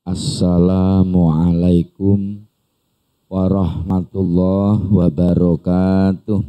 Assalamualaikum warahmatullahi wabarakatuh.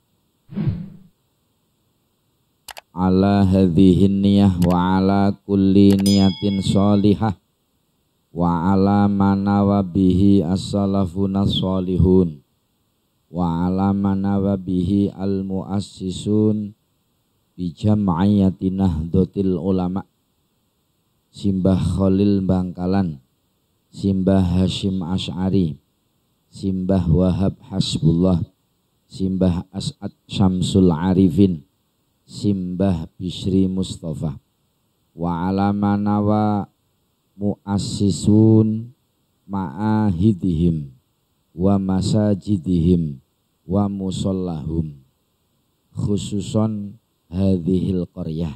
Ala hadhihi niyah wa ala kulli niyatin sholihah wa ala manawa bihi as-salafuna sholihun wa ala manawa bihi al-muassisun bi jam'iyati nahdlatul ulama. Simbah Khalil Bangkalan, Simbah Hashim Asy'ari, Simbah Wahab Hasbullah, Simbah As'ad Syamsul Arifin, Simbah Bishri Mustafa, wa alamana wa muassisun ma'ahidihim wa masajidihim wa musallahum, khususon hadhil qaryah.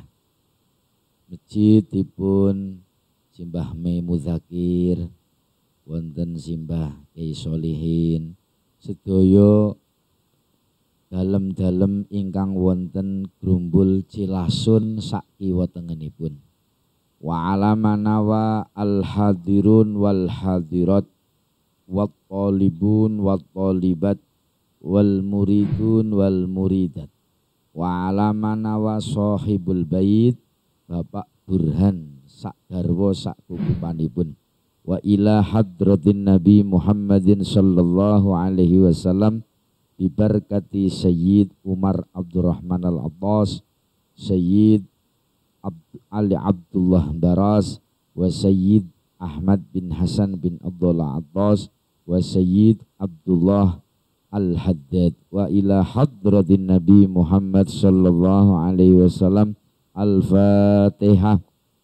Masjidipun Simbah Mei Muzakir, wonten Simbah Kyai Solihin, sedaya dalem-dalem ingkang wonten Grumbul Cilasun sak kiwa tengenipun. Wa alamana wa al-hadirun wal hadirat wat talibun wat talibat wal muridun wal muridat. Wa alamana wa sahibul bait Bapak Burhan sak garwa sak kukupanipun. Wa ila hadratin Nabi Muhammadin sallallahu alaihi wasallam bibarkati Sayyid Umar Abdurrahman Al-Abbas, Sayyid Ali Abdullah Baras, wa Sayyid Ahmad bin Hasan bin Abdullah Abbas, wa Sayyid Abdullah Al-Haddad. Wa ila hadratin Nabi Muhammad sallallahu alaihi wasallam. Al-Fatihah.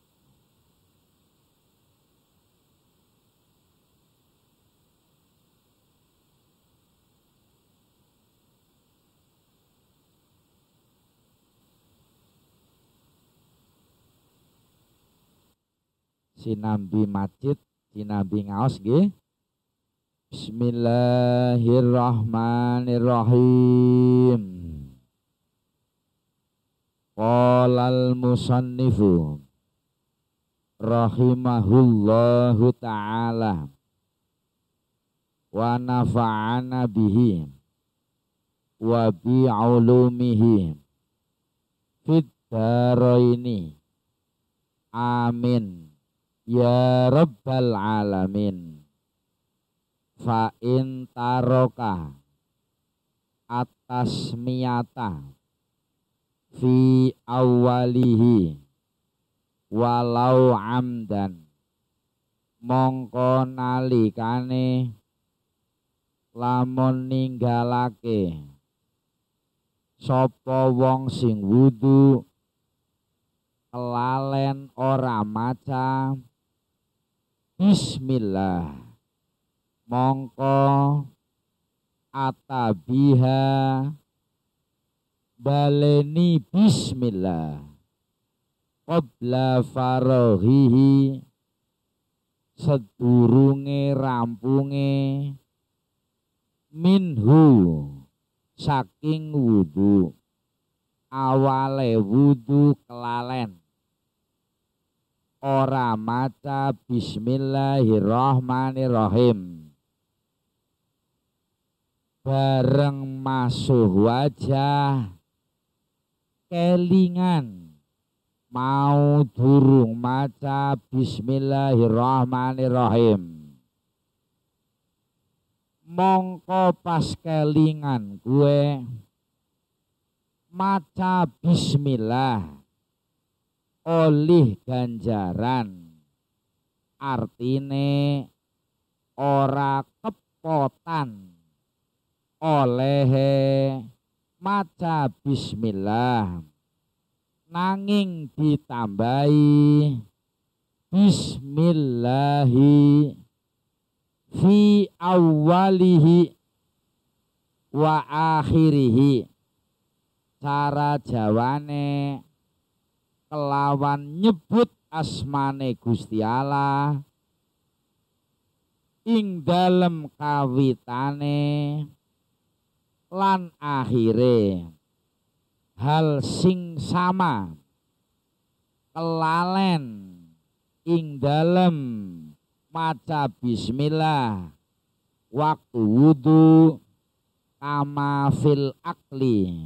Sinambi macit, sinambi ngaos nggih. Bismillahirrahmanirrahim. Qalal musannifu rahimahullahu ta'ala wa nafa'ana bihi wa bi'ulumihi fid daraini amin ya rabbal alamin. Fa in taroka atas miyata fi awalihi walau amdan, mongko nalikane lamun ninggalake sapa wong sing wudu kelalen ora maca bismillah, mongko atabiha baleni bismillah qabla farahihi, sedurunge rampunge minhu saking wudu, awale wudu kelalen ora maca bismillahirrahmanirrahim, bareng masuh wajah kelingan mau durung maca bismillahirrahmanirrahim, mongko pas kelingan gue maca bismillah oleh ganjaran, artine ora kepotan oleh maca bismillah, nanging ditambahi bismillahi fi awalihi wa akhirihi. Cara jawane kelawan nyebut asmane Gusti Allah ing dalem kawitane lan akhire, hal sing sama kelalen ing dalem maca bismillah waktu wudu kama fil akli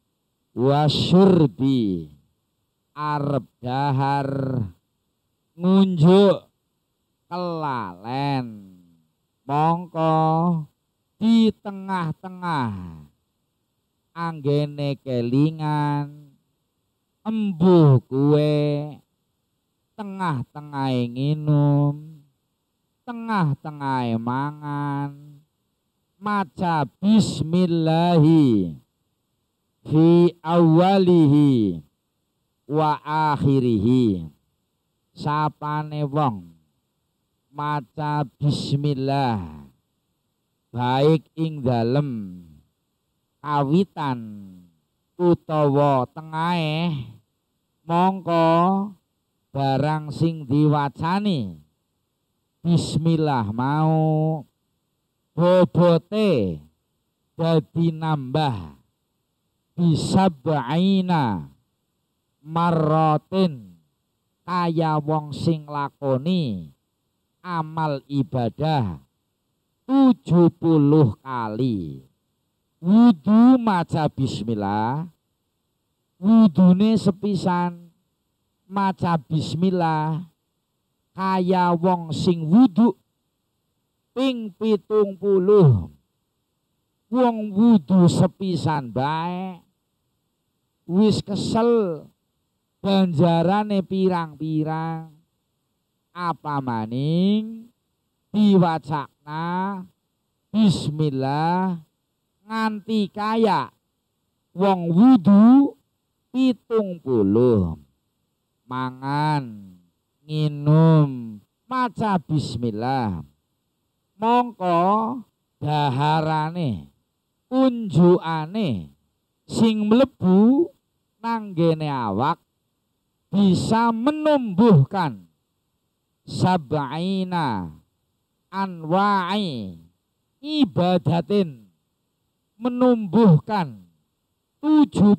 wasyurbi arep dahar ngunjuk kelalen mongko di tengah-tengah anggene kelingan embuh kue tengah-tengah nginum tengah-tengah mangan maca bismillahi fi awalihi wa akhirihi. Sapane wong maca bismillah baik ing dalem kawitan utawa tengahe mongko barang sing diwacani bismillah mau bobote dadi nambah bisa baina marrotin kaya wong sing lakoni amal ibadah 70 kali. Wudu maca bismillah, wudune sepisan maca bismillah kaya wong sing wudu ping 70. Wong wudu sepisan bae wis kesel ganjarane pirang-pirang apa maning diwacana bismillah nganti kaya wong wudu 70. Mangan nginum maca bismillah mongko daharane unjukane sing mlebu nanggene awak bisa menumbuhkan sab'ina anwa'i ibadatin, menumbuhkan 70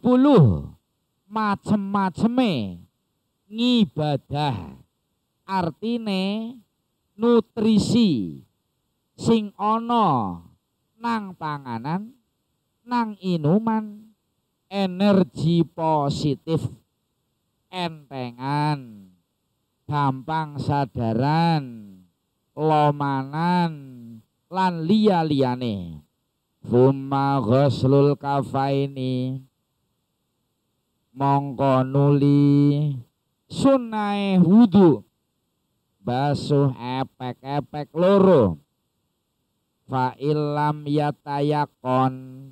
macem-maceme ngibadah. Artine nutrisi sing ana nang panganan, nang inuman, energi positif, entengan, gampang sadaran, lomanan, lan liya-liyane. Summa ghuslul kafaini mongko nuli sunnahe wudu basuh epek-epek loro. Fa illam yatayakon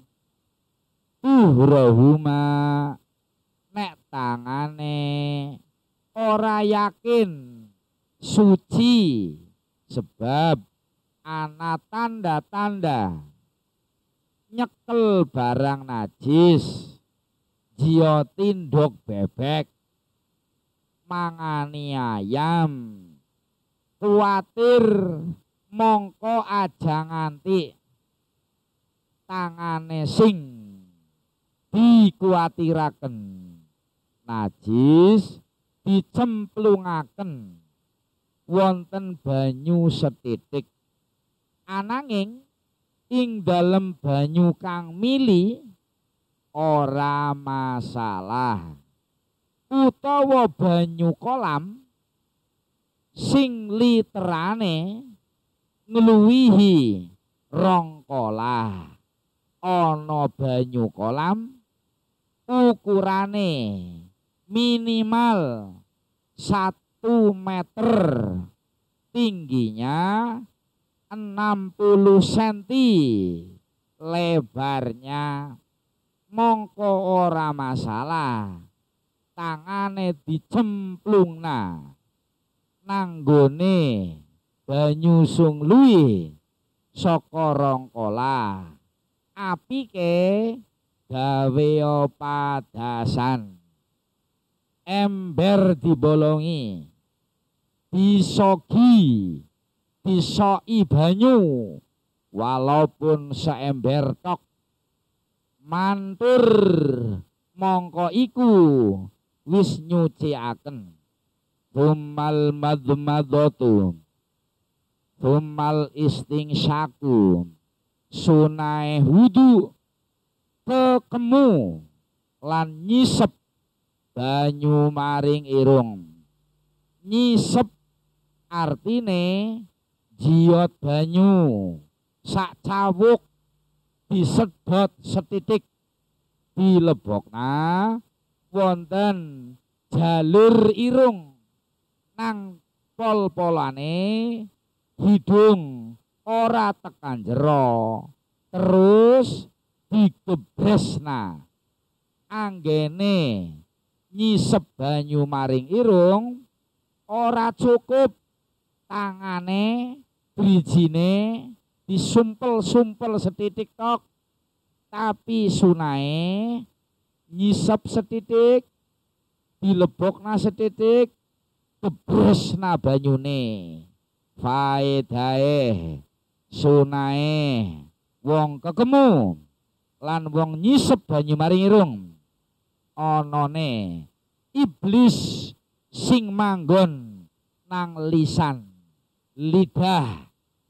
uhrahuma nek tangane ora yakin suci sebab ana tanda-tanda nyekel barang najis, jiyo tinduk bebek, mangani ayam, kuatir mongko aja nganti tangane sing dikuatiraken najis dicemplungaken wonten banyu setitik. Ananging ing dalem banyu kang mili ora masalah, utawa banyu kolam sing literane ngluwihi rong kolah. Ana banyu kolam ukurane minimal 1 meter, tingginya 60 cm, lebarnya, mongko ora masalah tangane dicemplungna nanggone banyu sung luwih saka rong kolah. Apike gawe padasan, ember dibolongi, disogi, disoki banyu walaupun seember tok, mantur mongko iku wis nyuciaken. Tumal madmadatu Tumal istingsyaku sunai wudu tekemu lan nyisep banyu maring irung. Nyisep artine jiot banyu sak cawuk disedot setitik dilebokna wonten jalur irung nang pol-polane hidung ora tekan jero terus digebresna anggene nyisep banyu maring irung ora cukup tangane brijine disumpel-sumpel setitik tok tapi sunae nyisep setitik dilebokna setitik gebresna banyune faedahe sunae wong kekemu lan wong nyisep banyu maring irung onone iblis sing manggon nang lisan lidah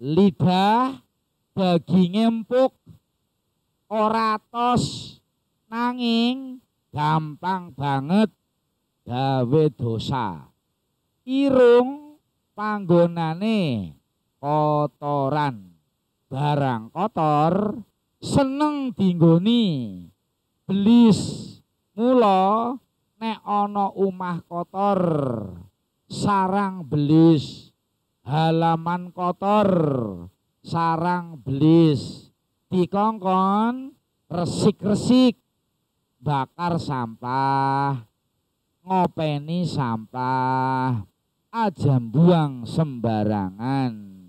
daging empuk ora tos nanging gampang banget gawe dosa. Irung panggonane kotoran barang kotor seneng dinggoni belis mula nek ana omah kotor sarang belis halaman kotor sarang belis dikongkon resik-resik bakar sampah ngopeni sampah aja buang sembarangan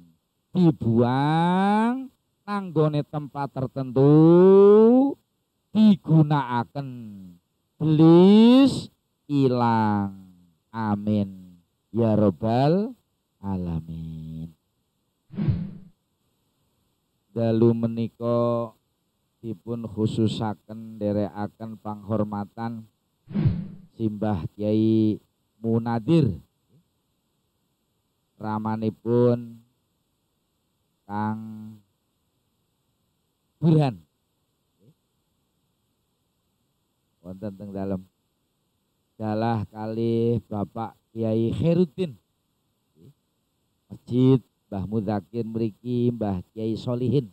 dibuang nanggone tempat tertentu digunakaken belis ilang amin ya robbal alamin. Dalu menika dipun khususaken nderekaken panghormatan Simbah Kyai Munadir ramanipun Kang Burhan wonten teng dalem dalah kalih Bapak Kyai Khairuddin Masjid Mbah Muzakir mriki Mbah Kyai Solihin.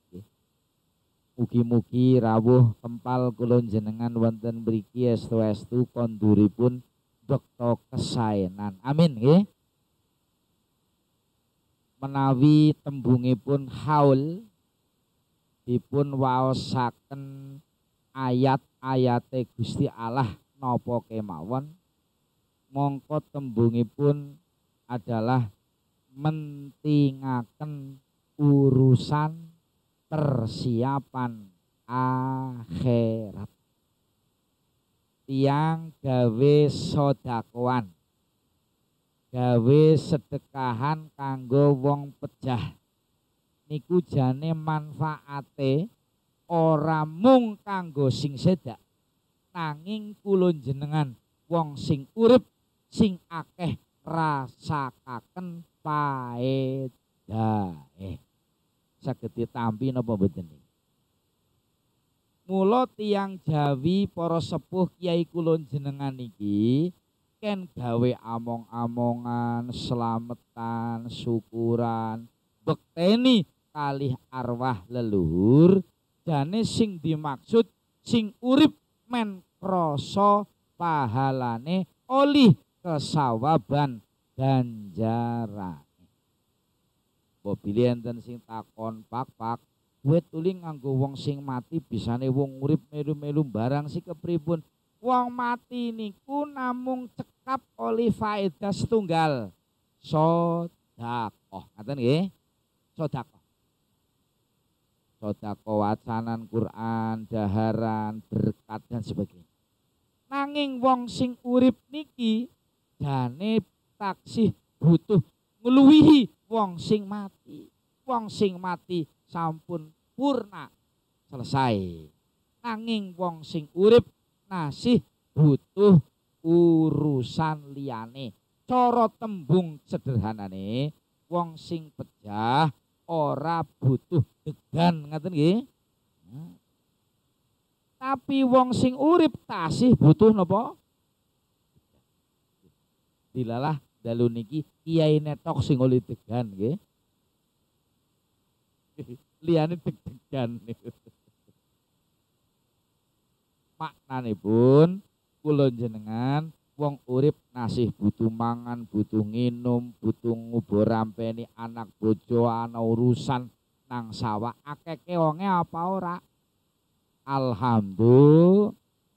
Mugi-mugi rawuh tempal kula jenengan wonten mriki estu-estu konduripun bekta kesaenan. Amin nggih. Menawi tembungipun haul dipun waosaken ayat-ayate Gusti Allah napa kemawon mongko tembungipun adalah mentingaken urusan persiapan akhirat. Tiang gawe sodakoan, gawe sedekahan kanggo wong pejah niku jane manfaate ora mung kanggo sing sedak nanging kula jenengan wong sing urip sing akeh rasakaken paedahe. Saged ditampi napa mboten? Mula tiyang Jawi para sepuh kiai kula jenengan niki ken gawe among-amongan, slametan, syukuran, bekteni kalih arwah leluhur jane sing dimaksud sing urip men krasa pahalane olih kesawaban ganjaran. Bobili enten sing takon pak kowe tuli nganggo wong sing mati bisane wong urip melu-melu barang si kepripun? Wong mati niku namung cekap oleh faedah setunggal sedekah. Ngaten nggih? Sedekah. Sedekah wacanan Quran, daharan, berkat dan sebagainya. Nanging wong sing urip niki jane taksih butuh ngluwihi wong sing mati. Wong sing mati sampun purna selesai. Nanging wong sing urip nasih butuh urusan liyane. Cara tembung sederhanane wong sing pejah ora butuh degan, ngaten nggih. Tapi wong sing urip tasih butuh napa? Dilalah dalu niki kiai netok sing oleh degan nggih. Liyane deg-degan niku. Maknanipun kula jenengan wong urip nasih butuh mangan, butuh nginum, butuh ngubur rampeni anak bojo, ana urusan nang sawah, akeh keonge apa ora? Alhamdulillah.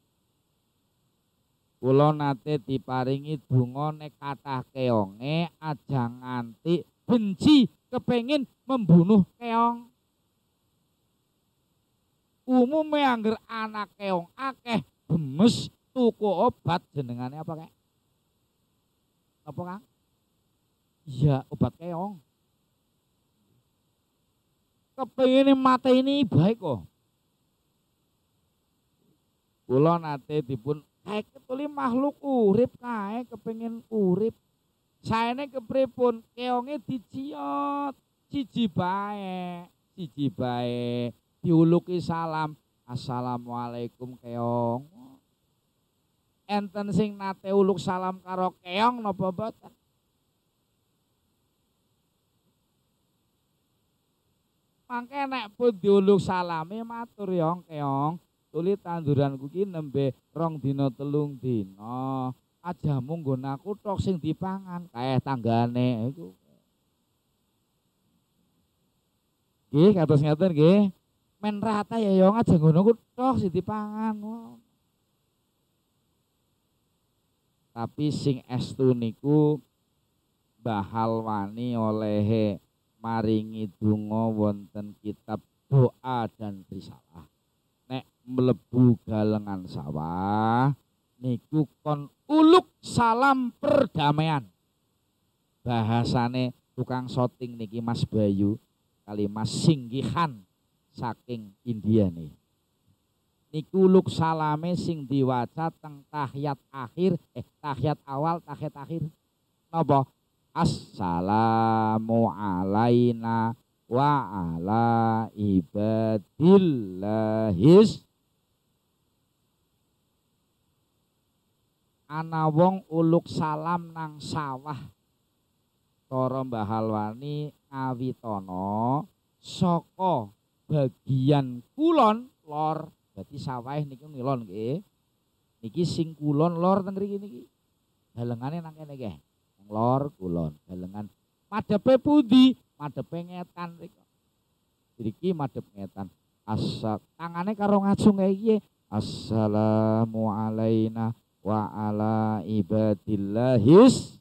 Kula nate diparingi donga nek kathah keonge aja nganti benci kepengin membunuh keong. Umume angger anak keong akeh gemes tuku obat jenengane apa kek? Apa Kang? Iya, obat keong. Kepengin mateni baik kok. Kula nate dipun kae ketuli makhluk urip kae kepengin urip. Saene kepripun keonge diciot siji bae diuluki salam, assalamualaikum keong. Enten sing nate uluk salam karo keong napa boten? Mangke nek pun diuluk salame matur ya keong, tuli tanduranku ki nembe 2 dina 3 dina. Aja mung nggon aku tok sing dipangan, kae tanggane iku. Nggih, kados ngaten nggih. Men rata ya yo aja ngono ku tok sing dipangan. Tapi sing estu niku Bahal wani olehe maringi donga wonten kitab doa dan risalah. Nek mlebu galengan sawah niku kon uluk salam perdamaian. Bahasane tukang shooting niki Mas Bayu kali Mas Singgihan saking India nih. Niku uluk salame sing diwaca teng tahiyat akhir, tahiyat awal, tahiyat akhir. Napa? Assalamu alaina wa ala ibadillahis. Ana wong uluk salam nang sawah. Cara Mbah Halwani ngawitana saka bagian kulon lor. Dadi sawah niki ngilon nggih. Niki sing kulon lor teng mriki niki. Dalengane nang kene nggih. Lor kulon dalengan madhepe pundi? Madhepe ngetan mriko. Mriki madhep ngetan. Tangane karo ngajung iki. Assalamu alaina wa ala ibadillahis.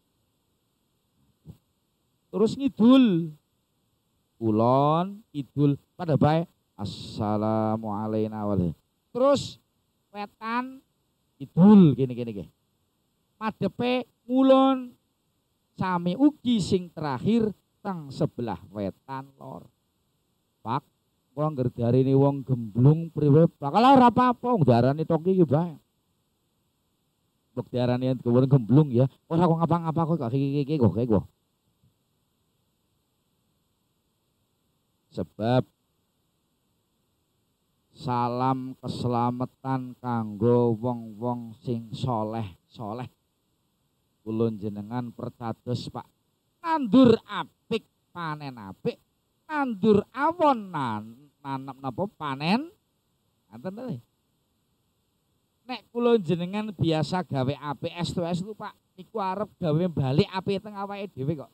Terus ngidul. Kulon, kidul pada bae. Assalamu alaina wa terus wetan kidul gini. Madhepe ngulon sami ugi sing terakhir teng sebelah wetan lor. Pak, kula nggerdarini wong gemblung priwe bakal ora apa-apa wong darani tok iki bae. Mbok diarani wong gemblung ya, ora kok ngapa-ngapa kok gak iki kok. Sebab salam keselamatan kanggo wong-wong sing soleh. Kula jenengan percados Pak, nandur apik panen apik, nandur awon nanep napa panen ngaten to. Nek kula jenengan biasa gawe apik estu Pak, niku arep gawe bali apik teng awake dhewe kok.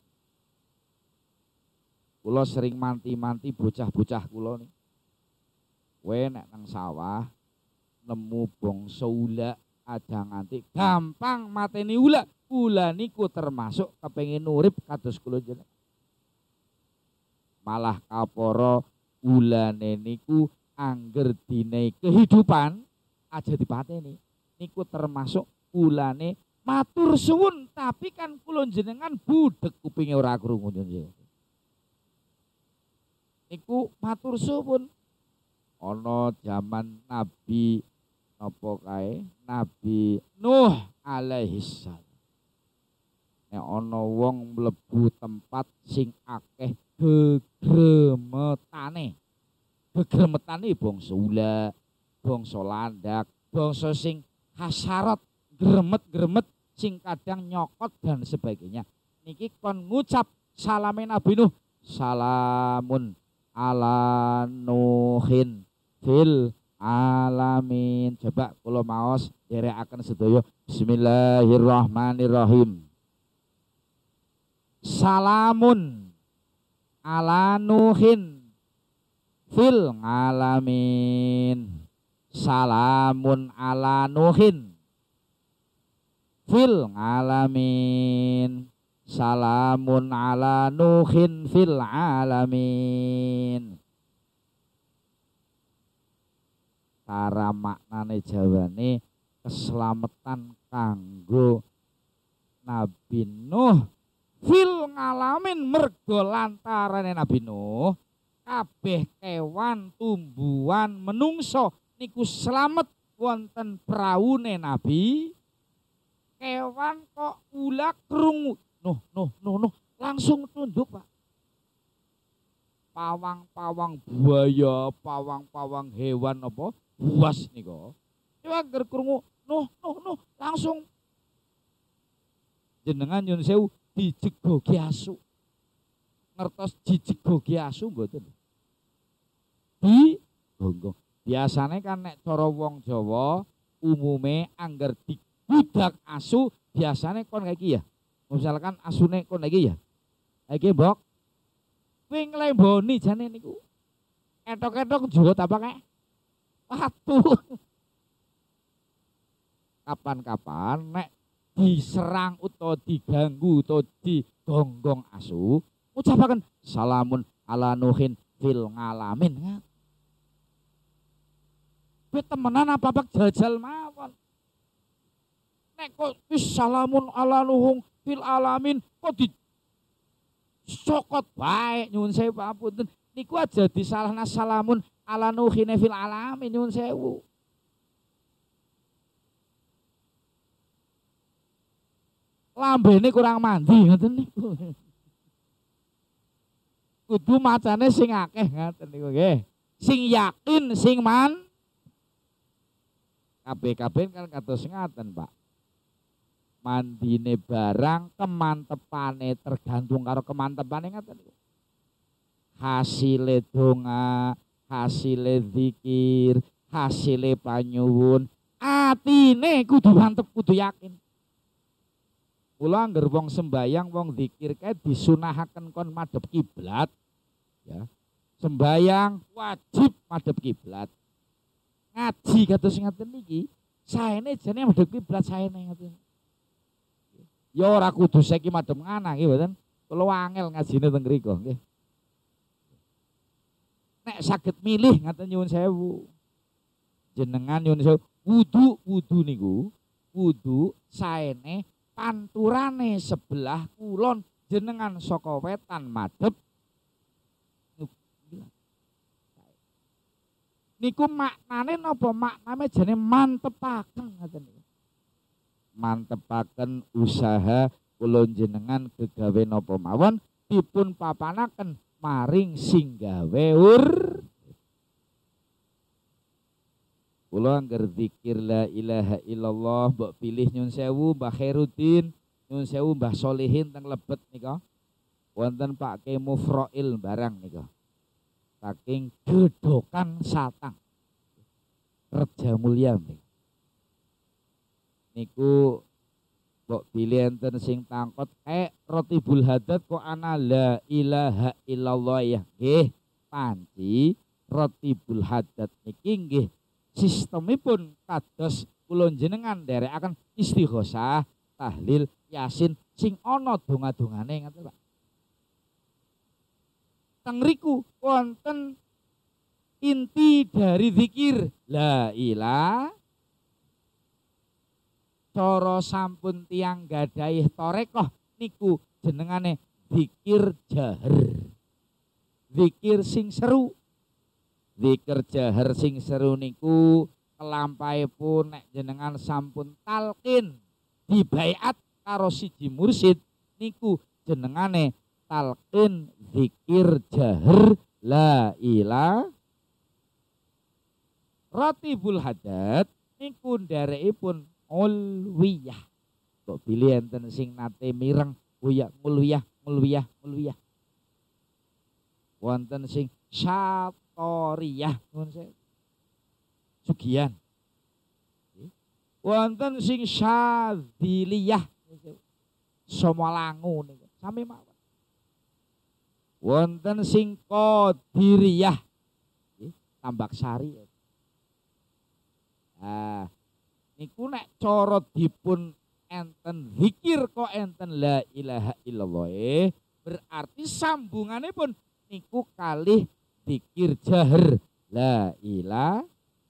Kula sering manti-manti bocah-bocah kula nih. Kowe nek nang sawah nemu bangsa ula aja nganti gampang mateni ula. Ula niku termasuk kepengin urip kados kula jenengan. Malah kapara ulane niku angger dine kehidupan aja dipateni. Niku termasuk ulane matur suwun, tapi kan kula jenengan budhek kupinge ora krungu jenengan. Niku matur suwun. Ana zaman Nabi napa kae? Nabi Nuh alaihi salam. nek ana wong mlebu tempat sing akeh gegremetane. Gegremetane bangsa ula, bangsa landak, bangsa sing hasarot, gremet-gremet sing kadang nyokot dan sebagainya. Niki kon ngucap salame Nabi Nuh, salamun ala nuhin fil alamin. Coba kula maos derekaken sedaya. Bismillahirrahmanirrahim. Salamun ala nuhin fil alamin. Salamun ala nuhin fil alamin. Salamun ala nuhin fil alamin. Cara maknane jawane keselamatan kanggo Nabi Nuh fil ngalamin mergo lantarane Nabi Nuh kabeh kewan, tumbuhan, menungso niku slamet wonten praune Nabi. Kewan kok ula krungu Nuh langsung tunduk, Pak. Pawang-pawang buaya, pawang-pawang hewan apa buas niku. Coba ger krungu Nuh langsung jenengan nyun sewu dijegoki asu. Ngertos dijegoki asu mboten? Di gonggong. Biasane kan nek cara wong Jawa umume angger dibudak asu biasane kon kayak iki ya. Misalkan asune kon iki ya. Iki mbok kowe nglemboni jane niku. Ketok-ketok njurut apa kek? Watu. Kapan-kapan nek diserang utawa diganggu utawa digonggong asu, ucapaken salamun ala nuhin fil ngalamin. Kowe temenan apa jajal mawon. Nek kok salamun ala nuhung fil alamin kok di sokot baik nyuwun sewu papunten niku aja disalahna salamun ala nuhine fil alamin nyuwun sewu. Lambene kurang mandi ngoten niku. Kudu macane sing akeh ngoten niku nggih. Sing yakin sing man kabeh-kabeh kan kados ngaten, Pak. Mandine barang kemantepane tergantung karo kemantepane ngaten niku. Hasile donga, hasile zikir, hasile panyuwun, atine kudu mantep, kudu yakin. Kula angger wong sembayang, wong zikir kae disunahaken kon madhep kiblat. Ya. Sembayang wajib madhep kiblat. Ngaji kados ngaten niki, saene jane madhep kiblat saene ngaten. Ya ora kudu saiki madhep ngana nggih mboten. Kula angel ngajine teng mriku nggih. Nek saged milih ngaten nyuwun sewu. Jenengan nyuwun sewu, wudu niku, wudu saene panturane sebelah kulon jenengan saka wetan madhep niku maknane napa? Maknane jane mantepaken ngoten niku. Mantepaken usaha kula jenengan kegawe napa mawon dipun papanaken maring sing gawe kula angger zikir la ilaha illallah mbok pilih nyun sewu Mbah Khairuddin, nyun sewu Mbah Solihin teng Lebet nika. Wonten Pak Ki Mufroil barang nika. Saking Gedokan Satang. Reja Mulya niku mbok pilih enten sing tangkot Rotibul Haddad kok ana la ilaha illallah ya nggih panci Rotibul Haddad niki nggih sistemipun kados kula jenengan nderekaken istighosah, tahlil, yasin sing ana donga-dongane ngoten Pak. Teng riku wonten inti dari zikir la ilaha cara sampun tiang gadahi torekoh niku jenengane zikir jahar. Zikir sing seru. Zikir jahar sing seru niku kelampaipun nek jenengan sampun talqin dibaiat karo siji mursid niku jenengane talqin zikir jahar la ilaha. Ratibul hadat niku nderekipun ulwiyah. Kok pilih enten sing nate mireng buya mulwiyah. Wonten sing syatoriyah nuwun sewu. Sugihan. Wonten sing syadziliyah Somalangu niku sami mawon. Wonten sing qadiriyah Tambak Sari. Nah, niku nek cara dipun enten zikir kok enten la ilaha illallah berarti sambungane pun niku kalih zikir jahar la ilaha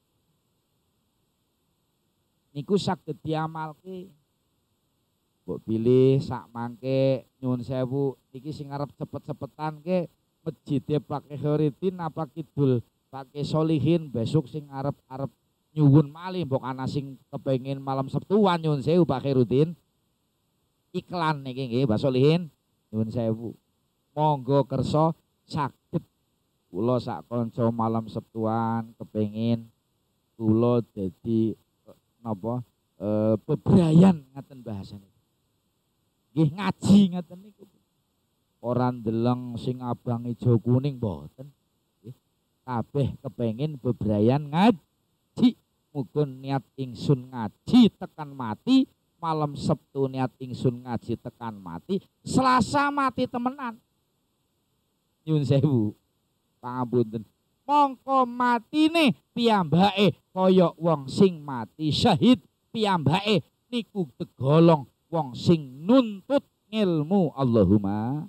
niku saged diamalke. Mbok pilih sak mangke nyuwun sewu iki sing arep cepet-cepetan ke masjid Pak Khairuddin apa kidul Pak Solihin besok sing arep nyuwun malih mbok ana sing kepengin malam Sabtuan nyuwun sewu Pak Khairuddin. Iklan niki nggih Pak Solihin nyuwun sewu. Monggo kersa saged kula sak kanca malam Sabtuan kepengin kula dadi napa bebrayan ngaten bahasane. Nggih ngaji ngaten niku. Ora ndeleng sing abang ijo kuning mboten. Nggih. Kabeh kepengin bebrayan ngaji. Muga niat ingsun ngaji tekan mati, malam Sabtu niat ingsun ngaji tekan mati, Selasa mati temenan. Nyuwun sewu. Pangapunten. Mongko matine piyambake kaya wong sing mati syahid, piyambake niku tegolong wong sing nuntut ilmu. Allahumma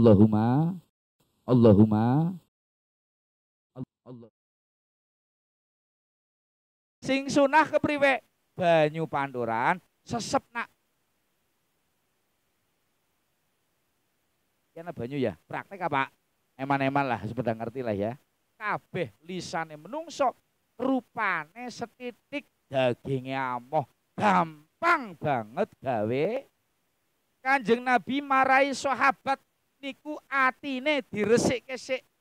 Allah. Sing sunah kepriwe? Banyu panduran sesep nak. Ya banyu ya, praktek apa? Eman-eman lah, sepeda ngerti lah ya. Kabeh lisane menungso rupane setitik dagingnya amoh, gampang banget gawe. Kanjeng Nabi marai sahabat niku atine diresik-resik